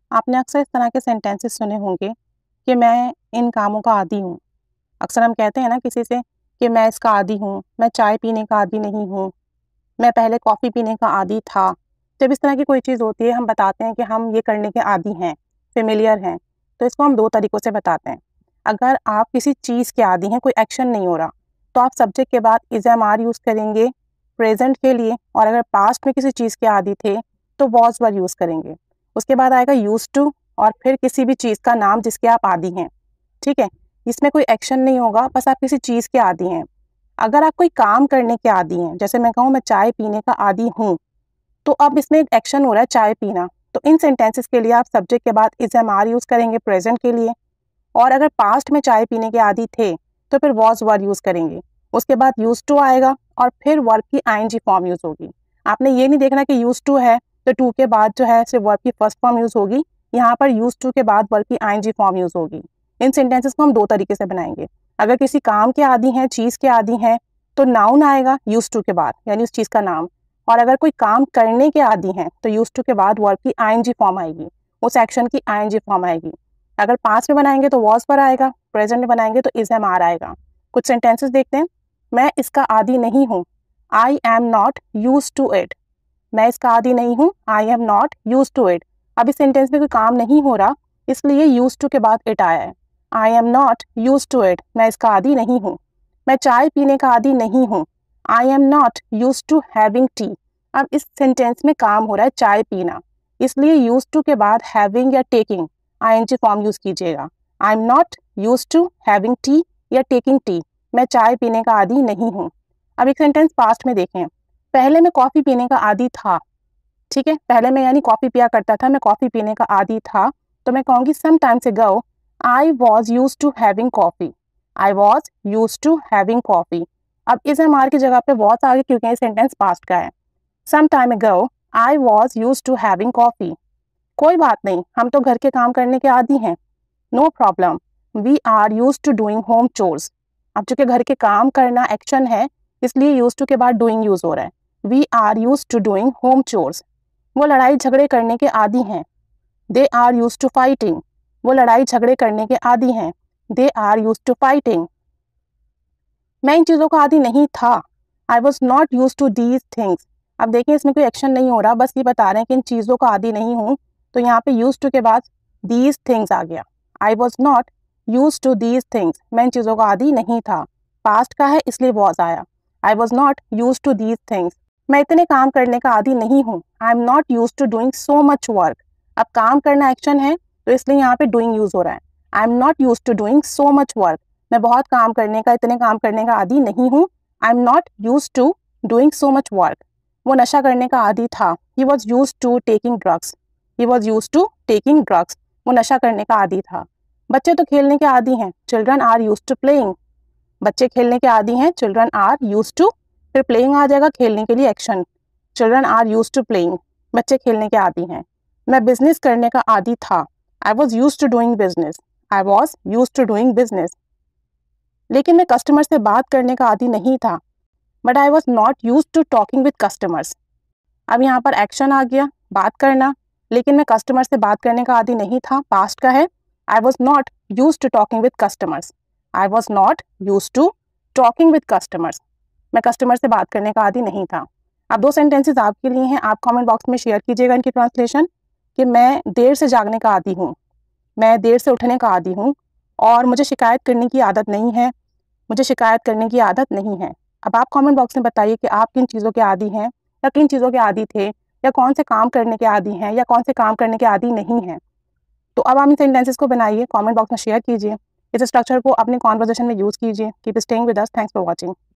आपने अक्सर इस तरह के सेंटेंसेस सुने होंगे कि मैं इन कामों का आदी हूँ। अक्सर हम कहते हैं ना किसी से कि मैं इसका आदी हूँ, मैं चाय पीने का आदी नहीं हूँ, मैं पहले कॉफ़ी पीने का आदी था। जब इस तरह की कोई चीज़ होती है हम बताते हैं कि हम ये करने के आदी हैं, फ़ेमिलियर हैं। तो इसको हम 2 तरीकों से बताते हैं। अगर आप किसी चीज़ के आदी हैं, कोई एक्शन नहीं हो रहा, तो आप सब्जेक्ट के बाद इज़ एम आर यूज़ करेंगे प्रेज़ेंट के लिए, और अगर पास्ट में किसी चीज़ के आदी थे तो वॉज़ वर यूज़ करेंगे। उसके बाद आएगा यूज़ टू और फिर किसी भी चीज़ का नाम जिसके आप आदी हैं, ठीक है? इसमें कोई एक्शन नहीं होगा, बस आप किसी चीज़ के आदी हैं। अगर आप कोई काम करने के आदी हैं, जैसे मैं कहूँ मैं चाय पीने का आदी हूँ, तो अब इसमें एक एक्शन हो रहा है चाय पीना। तो इन सेंटेंसेस के लिए आप सब्जेक्ट के बाद इज़ एम आर यूज़ करेंगे प्रेज़ेंट के लिए, और अगर पास्ट में चाय पीने के आदी थे तो फिर वॉज़ वर यूज़ करेंगे। उसके बाद यूज़ टू आएगा और फिर वर्ब की आईएनजी फॉर्म यूज़ होगी। आपने ये नहीं देखना कि यूज़ टू है तो टू के बाद जो है सिर्फ वर्ब की फर्स्ट फॉर्म यूज़ होगी। यहाँ पर यूज़ टू के बाद वर्ब की आईएनजी फॉर्म यूज़ होगी। इन सेंटेंसेस को हम 2 तरीके से बनाएंगे। अगर किसी काम के आदी हैं, चीज़ के आदी हैं, तो नाउन आएगा यूज़ टू के बाद, यानी उस चीज़ का नाम। और अगर कोई काम करने के आदी हैं तो यूज़ टू के बाद वर्ब की आईएनजी फॉर्म आएगी, उस एक्शन की आईएनजी फॉर्म आएगी। अगर पास्ट में बनाएंगे तो वॉज पर आएगा, प्रेजेंट में बनाएंगे तो इज एम आर आएगा। कुछ सेंटेंसेस देखते हैं। मैं इसका आदी नहीं हूँ, I am not use to it. मैं इसका आदी नहीं हूँ, I am not use to it. अब इस सेंटेंस में कोई काम नहीं हो रहा, इसलिए यूज टू के बाद इट आया है। I am not use to it, मैं इसका आदी नहीं हूँ। मैं चाय पीने का आदी नहीं हूँ, I am not use to having tea. अब इस सेंटेंस में काम हो रहा है चाय पीना, इसलिए यूज टू के बाद हैविंग या टेकिंग आईएनजी फॉर्म यूज कीजिएगा। I am not use to having tea या टेकिंग टी। मैं चाय पीने का आदी नहीं हूँ। अब एक सेंटेंस पास्ट में देखें। पहले मैं कॉफ़ी पीने का आदी था, ठीक है? पहले मैं यानी कॉफ़ी पिया करता था, मैं कॉफ़ी पीने का आदी था, तो मैं कहूँगी some times ago I was use to having coffee. I was use to having coffee. अब इस एम आर की जगह पे वॉज आगे क्योंकि ये सेंटेंस पास्ट का है। Some time ago I was use to having coffee. कोई बात नहीं, हम तो घर के काम करने के आदी हैं। No problem, we are use to doing home chores. अब चूंकि घर के काम करना एक्शन है, इसलिए यूज टू के बाद डूइंग यूज हो रहा है। We are use to doing home chores. वो लड़ाई झगड़े करने के आदी हैं। They are use to fighting. वो लड़ाई झगड़े करने के आदी हैं। They are use to fighting. मैं इन चीज़ों का आदी नहीं था। I was not use to these things. अब देखिए इसमें कोई एक्शन नहीं हो रहा, बस ये बता रहे हैं कि इन चीज़ों का आदी नहीं हूँ, तो यहाँ पे यूज टू के बाद दीज थिंग्स आ गया। I was not use to these things, मैं इन चीज़ों का आदी नहीं था। पास्ट का है इसलिए वॉज आया। I was not use to these things. मैं इतने काम करने का आदी नहीं हूँ। I am not use to doing so much work. अब काम करना एक्शन है तो इसलिए यहाँ पे डूइंग यूज हो रहा है। I am not use to doing so much work. मैं बहुत काम करने का, इतने काम करने का आदी नहीं हूँ। I am not use to doing so much work. वो नशा करने का आदी था। He was use to taking drugs. He was use to taking drugs. वो नशा करने का आदी था। बच्चे तो खेलने के आदी हैं। Children are use to playing. बच्चे खेलने के आदी हैं। चिल्ड्रन आर यूज टू, फिर प्लेइंग आ जाएगा खेलने के लिए action. Children are use to playing. बच्चे खेलने के आदी हैं। मैं बिजनेस करने का आदी था। I was use to doing business. I was use to doing business. लेकिन मैं कस्टमर से बात करने का आदी नहीं था। But I was not use to talking with customers. अब यहाँ पर एक्शन आ गया, बात करना, लेकिन मैं कस्टमर से बात करने का आदी नहीं था, पास्ट का है। I was not use to talking with customers. I was not use to talking with customers. मैं कस्टमर से बात करने का आदी नहीं था। अब 2 सेंटेंसेस आपके लिए हैं, आप कमेंट बॉक्स में शेयर कीजिएगा इनकी ट्रांसलेशन। कि मैं देर से जागने का आदी हूँ, मैं देर से उठने का आदी हूँ, और मुझे शिकायत करने की आदत नहीं है। मुझे शिकायत करने की आदत नहीं है। अब आप कमेंट बॉक्स में बताइए कि आप किन चीज़ों के आदी हैं, या किन चीज़ों के आदी थे, या कौन से काम करने के आदी हैं, या कौन से काम करने के आदी नहीं हैं। तो अब आप इन सेंटेंसेस को बनाइए, कमेंट बॉक्स में शेयर कीजिए। इस स्ट्रक्चर को अपने कॉन्वर्सेशन में यूज़ कीजिए। Keep staying with us. Thanks for watching.